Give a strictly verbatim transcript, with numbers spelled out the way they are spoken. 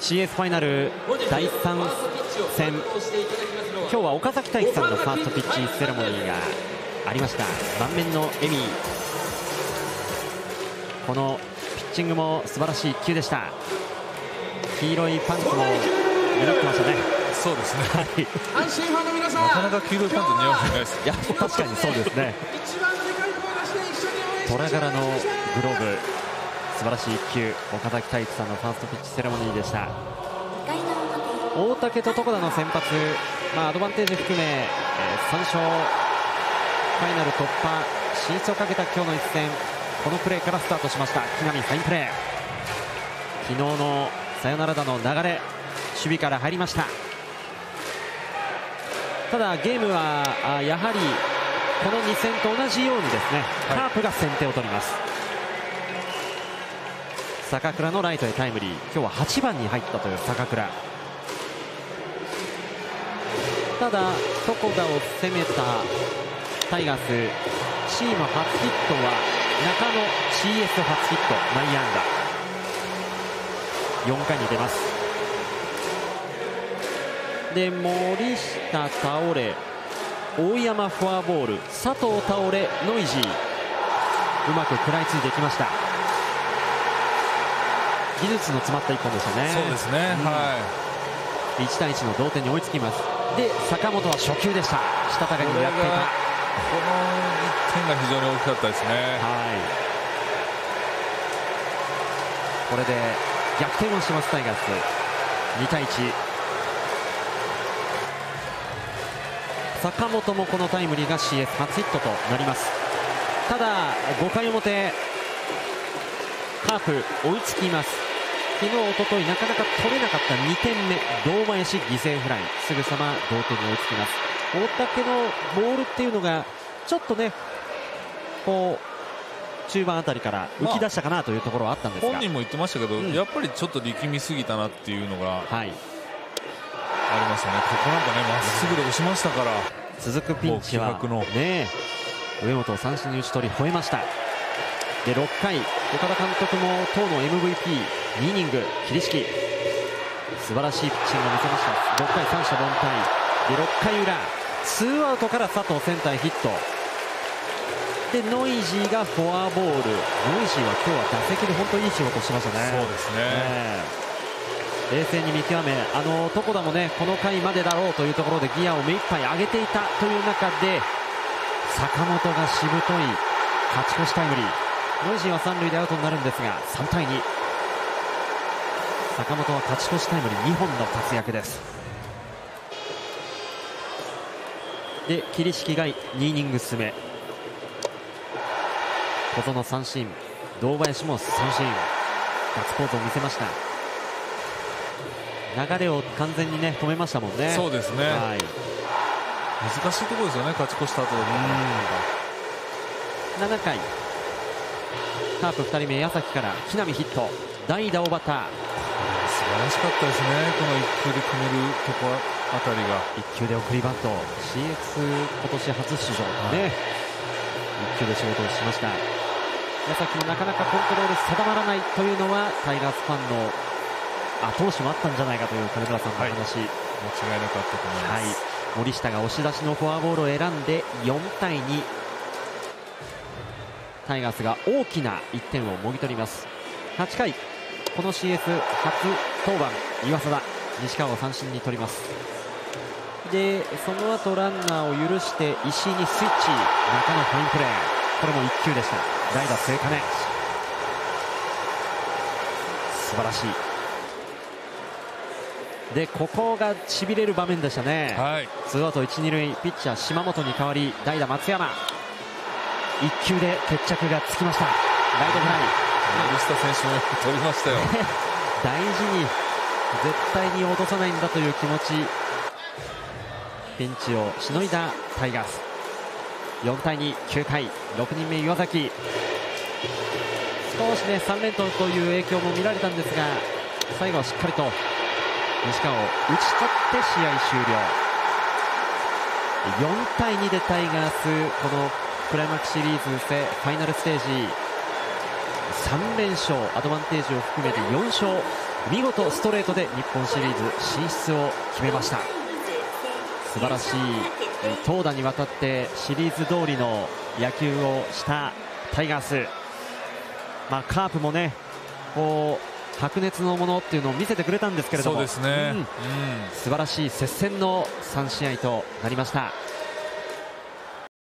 シーエス ファイナルだいさん戦、今日は岡崎体育さんのファーストピッチセレモニーがありました。満面の笑み、このピッチングも素晴らしいいっ球でした。黄色いパンツも目立ってましたね。 そうですね、 はい、 なかなか黄色いパンツ似合わないです。 いや確かにそうですね。虎柄のグローブ、素晴らしいいっ球、岡崎体育さんのファーストピッチセレモニーでした。大竹と床田の先発、まあ、アドバンテージ含め、えー、さん勝、ファイナル突破進出をかけた今日の一戦、このプレーからスタートしました。木浪ファインプレー、昨日のサヨナラ打の流れ、守備から入りました。ただゲームはあやはりこのに戦と同じようにですね、カープが先手を取ります。坂倉のライトへタイムリー、今日ははちばんに入ったという坂倉。ただ床田を攻めたタイガース、チーム初ヒットは中野、 シーエス 初ヒット、内野安打、よんかいに出ます。で森下倒れ、大山フォアボール、佐藤倒れ、ノイジーうまく食らいついてきました。技術の詰まったいっぽんでしたね。 そうですね、うん、はい、 いちたいいちの同点に追いつきます。で坂本は初球でした。したたかにやっていた。このいってんが非常に大きかったですね。はい、 これで逆転をしますタイガース、にたいいち。坂本もこのタイムリーが シーエス 初ヒットとなります。ただごかい表、カープ追いつきます。昨日、おとといなかなか取れなかったにてんめ、堂林犠牲フライ、すぐさま同点に追いつきます。大竹のボールっていうのがちょっとね、こう中盤あたりから浮き出したかなというところはあったんですが、 本人も言ってましたけど、うん、やっぱりちょっと力みすぎたなっていうのが、はい、ありましたね。ここなんかね、まっすぐで押しましたから。 続くピンチはね、上本を三振に打ち取り吠えました。でろっかい、岡田監督も当の エムブイピーにイニング桐敷、素晴らしいピッチングを見せました。ろっかい三者凡退でろっかい裏、ツーアウトから佐藤センターへヒットで、ノイジーがフォアボール。ノイジーは今日は打席で本当にいい仕事をしましたね。 そうですね、 えー、冷静に見極め、あの床田もね、この回までだろうというところでギアを目いっぱい上げていたという中で、坂本がしぶとい勝ち越しタイムリー。ノイジーは三塁でアウトになるんですが、さんたいに、坂本は勝ち越しタイムリーにほんの活躍です。で桐敷がにイニングス目、小園三振、堂林も三振、ガッツポーズを見せました。流れを完全にね止めましたもんね。 そうですね、 はい、 難しいところですよね、勝ち越した後で。 ななかい、カープふたりめ矢崎から木浪ヒット、代打小畑、素晴らしかったですね、このいっ球で決めるとこあたりが。 いっ球で送りバント、 シーエス 今年初出場ね、いっ球で仕事をしました。矢崎もなかなかコントロール定まらないというのはタイガースファンの後押しもあったんじゃないかという金村さんの話、はい、間違いなかったと思います、はい、森下が押し出しのフォアボールを選んでよんたいに、タイガースが大きないってんをもぎ取ります。はちかい、この シーエス 初登板、岩貞、西川を三振に取ります。でその後ランナーを許して石井にスイッチ、中野ファインプレー、これもいっ球でした。代打末金、素晴らしい。でここがしびれる場面でしたね、はい、ツーアウトいち、に塁、ピッチャー島本に代わり代打松山、いっ球で決着がつきました。ライトフライ、 森下選手も取りましたよ大事に絶対に落とさないんだという気持ち、ピンチをしのいだタイガース。よんたいに、きゅうかい、ろくにんめ岩崎、少しねさん連投という影響も見られたんですが、最後はしっかりと西川を打ち取って試合終了。よんたいにでタイガース、このクライマックスシリーズファイナルステージさん連勝、アドバンテージを含めてよん勝、 見事ストレートで日本シリーズ進出を決めました。素晴らしい投打にわたってシリーズ通りの野球をしたタイガース、まあ、カープもねこう白熱のものっていうのを見せてくれたんですけれども、 そうですね、 うん、素晴らしい接戦のさん試合となりました。